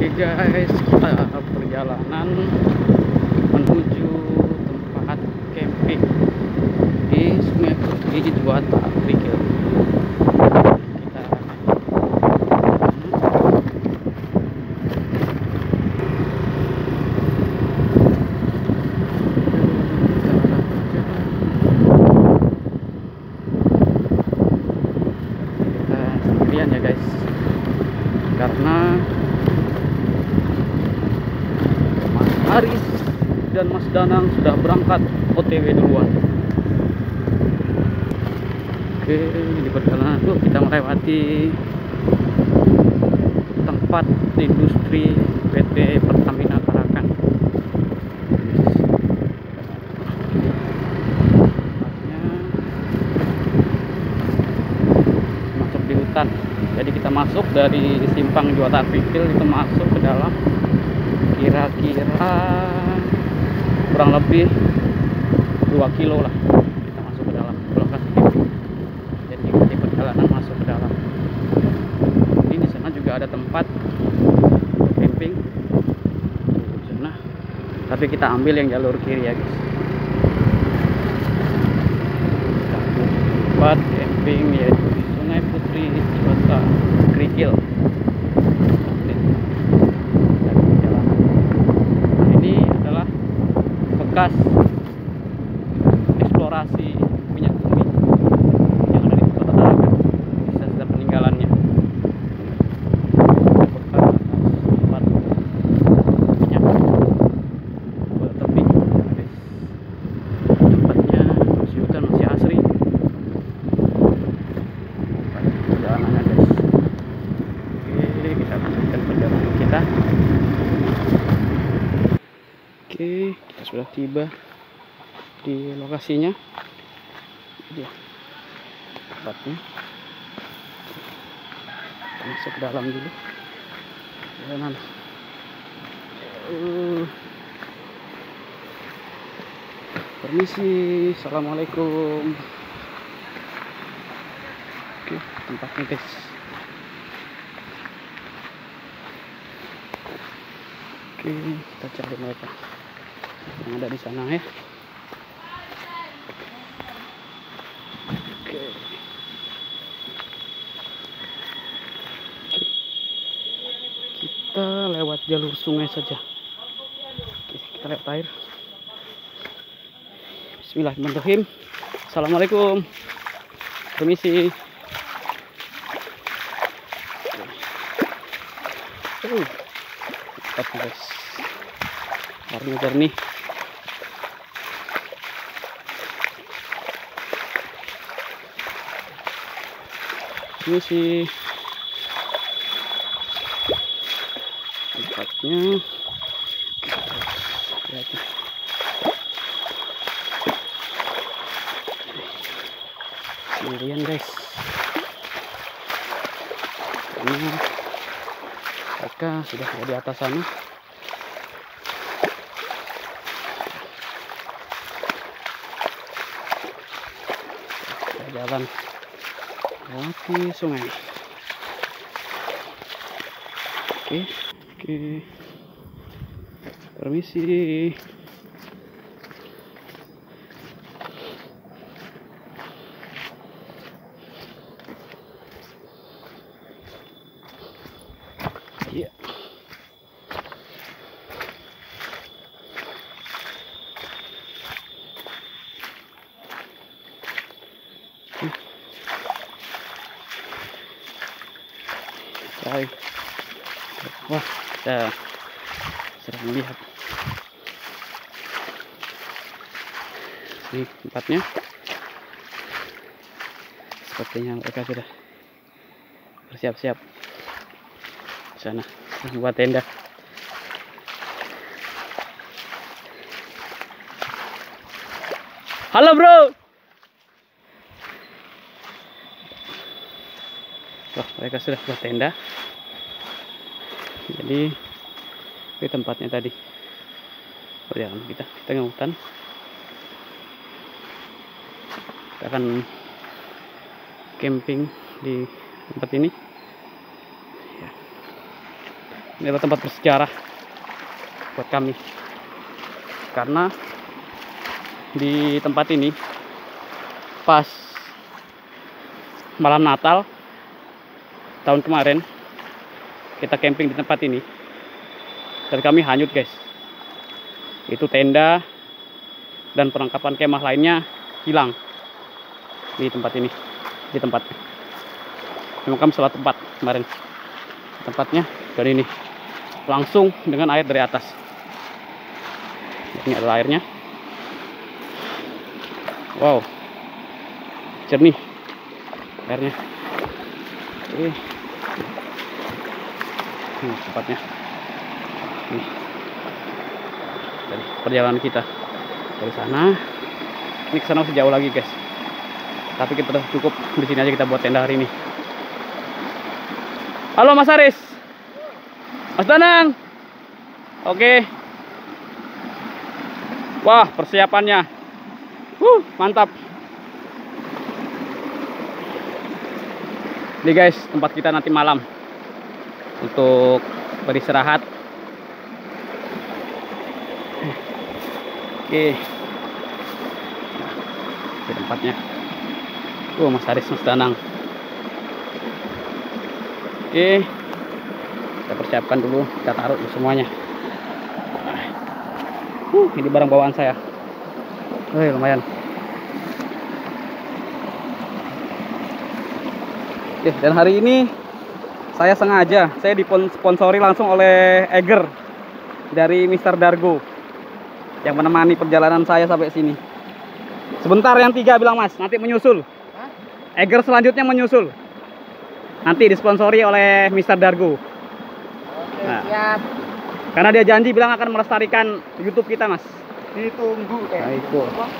Oke guys, kita perjalanan menuju tempat camping di Sungai Putri Juwata Krikil. Kita sendirian ya guys, karena Mas Aris dan Mas Danang sudah berangkat OTW duluan. Oke, di perjalanan tuh kita melewati tempat industri PT Pertamina Tarakan. Tempatnya masuk di hutan. Jadi kita masuk dari simpang Juwata Krikil, itu masuk ke dalam kira-kira kurang lebih 2 kilo lah. Kita masuk ke dalam lokasi camping. Jadi di perjalanan masuk ke dalam. Ini di sana juga ada tempat camping di sana. Tapi kita ambil yang jalur kiri ya guys. Tempat camping yaitu di Sungai Putri Juwata Krikil. Ini adalah bekas eksplorasi minyak bumi yang ada di Kota Tarakan. Sisa-sisa peninggalannya. Bekas tempat minyak tebing. Tempatnya masih hutan, masih asri. Perjalanannya guys. Oke, kita lanjutkan perjalanan kita. Oke, kita sudah tiba di lokasinya. Dia tempatnya. Kita masuk ke dalam dulu. Jalanan. Permisi, assalamualaikum. Oke, tempatnya guys. Oke, kita cari mereka yang ada di sana ya. Oke. Kita lewat jalur sungai saja. Oke, kita lewat air. Bismillahirrahmanirrahim. Assalamualaikum. Permisi. Oke. Guys, airnya jernih. Ini sih tempatnya. Sendirian guys. Ini mereka sudah ada di atas sana. Kita jalan melewati sungai. Oke. Permisi. Iya. Baik. Wah, kita sedang melihat ini tempatnya. Sepertinya mereka sudah bersiap-siap di sana membuat tenda. Halo bro. Wah, mereka sudah buat tenda. Jadi ini tempatnya tadi. Perjalanan kita di tengah hutan. Kita akan camping di tempat ini. Ini adalah tempat bersejarah buat kami, karena di tempat ini pas malam Natal tahun kemarin kita camping di tempat ini dan kami hanyut guys. Itu tenda dan perlengkapan kemah lainnya hilang di tempat ini. Di tempat memang kami salah tempat kemarin tempatnya, dan ini langsung dengan air dari atas. Ini adalah airnya. Wow, jernih airnya. Oke. Ini tempatnya. Ini dari perjalanan kita dari sana. Ini ke sana masih jauh lagi guys, tapi kita udah cukup di sini aja kita buat tenda hari ini. Halo Mas Aris, Mas Danang. Oke. Wah, persiapannya mantap. Ini guys tempat kita nanti malam untuk beristirahat. Oke. Ini tempatnya. Mas Aris, Mas Danang. Oke, kita persiapkan dulu, kita taruh semuanya. Ini barang bawaan saya. Lumayan. Oke, dan hari ini saya sengaja, saya disponsori langsung oleh Eger dari Mr. Dargo yang menemani perjalanan saya sampai sini. Sebentar, yang 3 bilang Mas, nanti menyusul. Eger selanjutnya menyusul. Nanti disponsori oleh Mr. Dargo. Oke, nah, siap. Karena dia janji bilang akan melestarikan YouTube kita, Mas. Ditunggu nah, itu.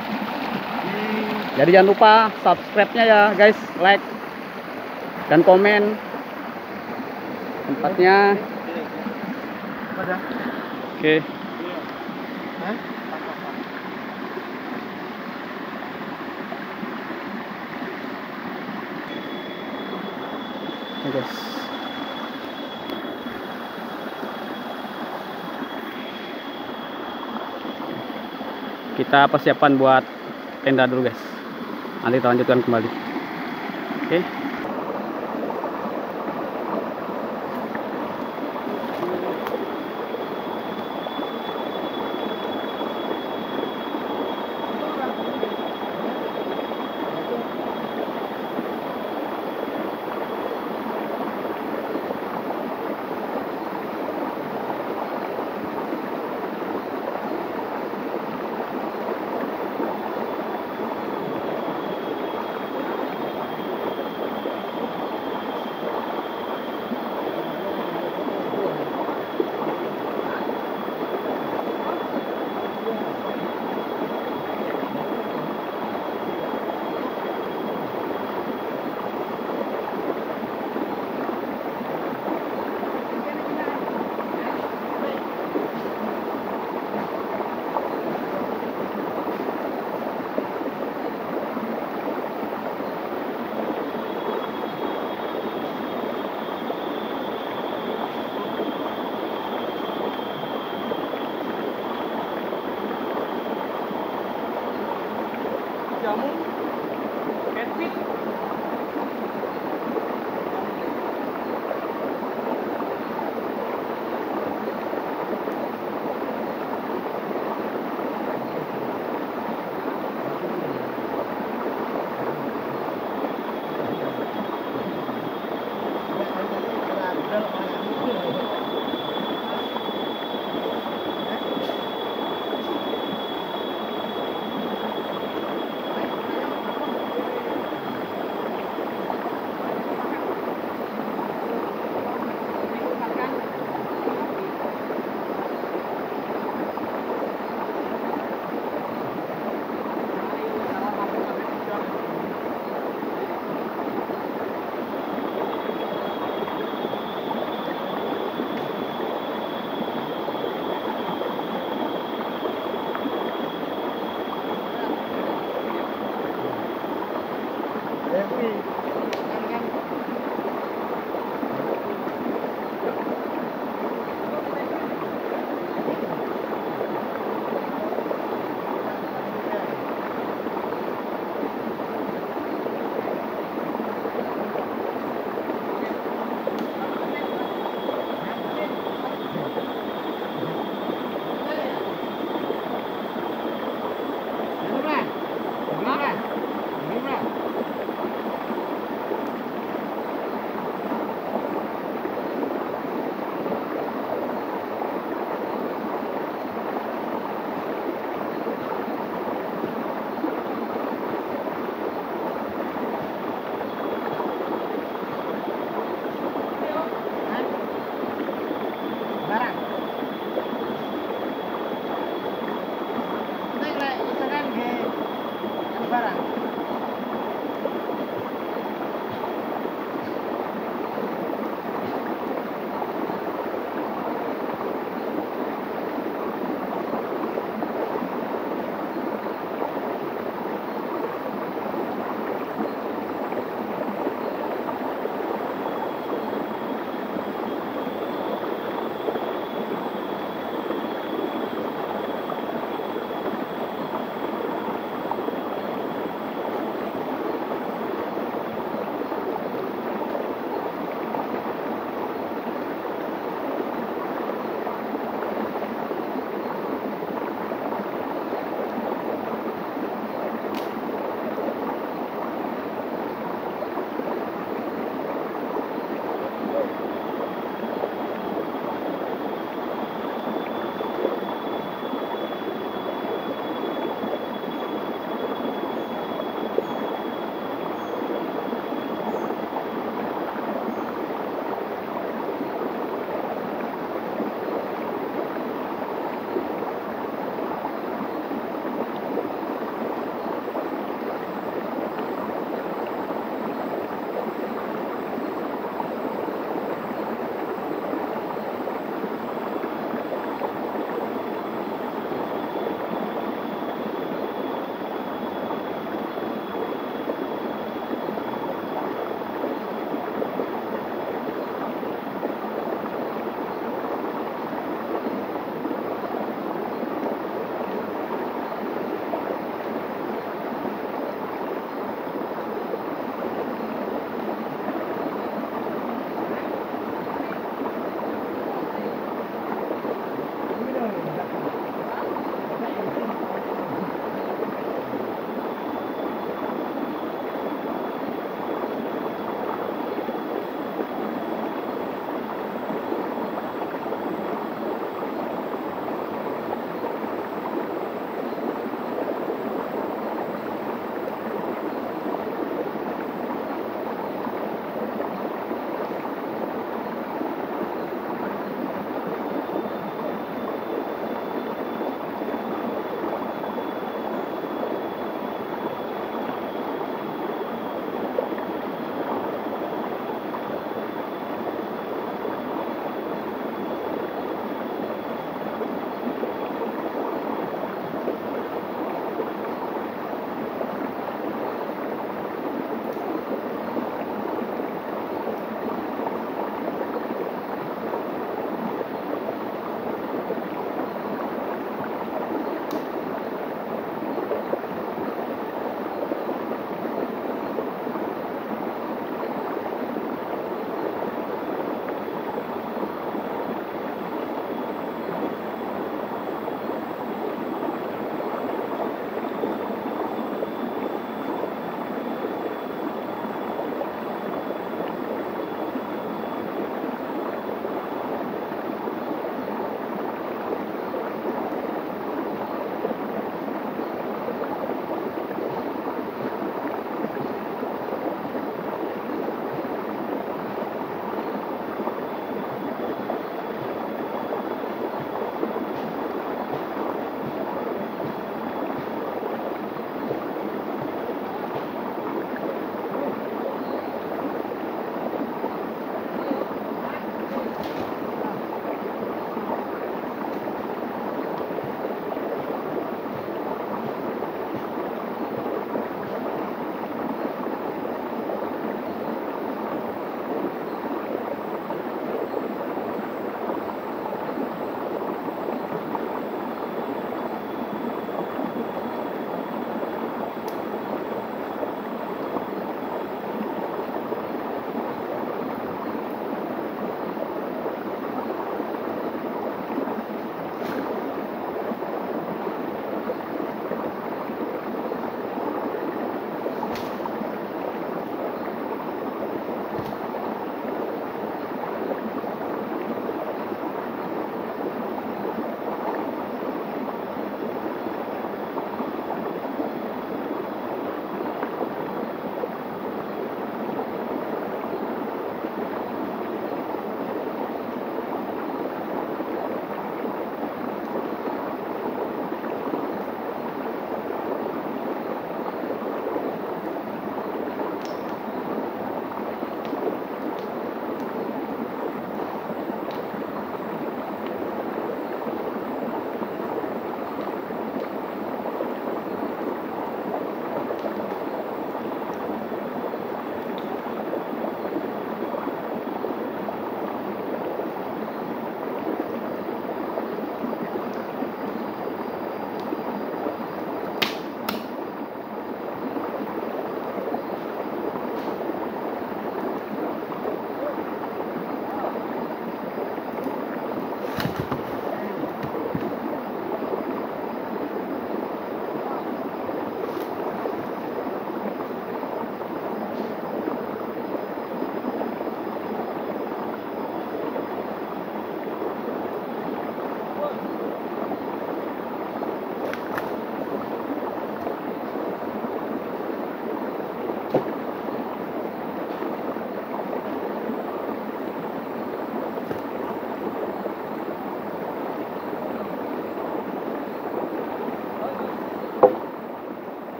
Jadi jangan lupa subscribe-nya ya, guys, like dan komen tempatnya. Oke. Guys, kita persiapan buat tenda dulu guys, nanti kita lanjutkan kembali. Oke. Jamu, catfish.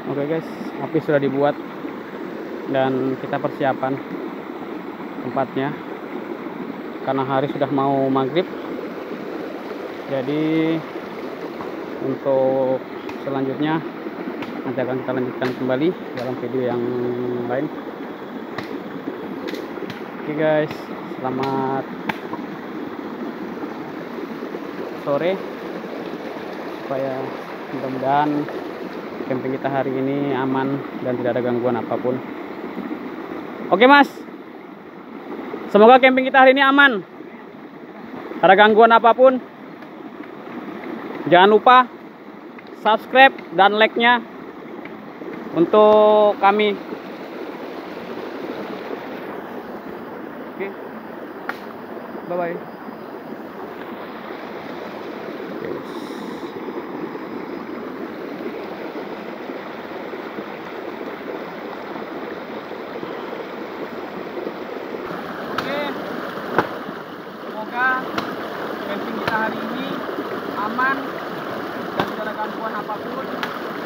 Oke guys, api sudah dibuat dan kita persiapan tempatnya karena hari sudah mau maghrib. Jadi untuk selanjutnya nanti akan kita lanjutkan kembali dalam video yang lain. Oke guys, selamat sore, supaya mudah-mudahan camping kita hari ini aman dan tidak ada gangguan apapun. Oke mas, semoga camping kita hari ini aman, ada gangguan apapun. Jangan lupa subscribe dan like-nya untuk kami. Oke, bye-bye. Semoga camping kita hari ini aman dan tidak ada gangguan apapun.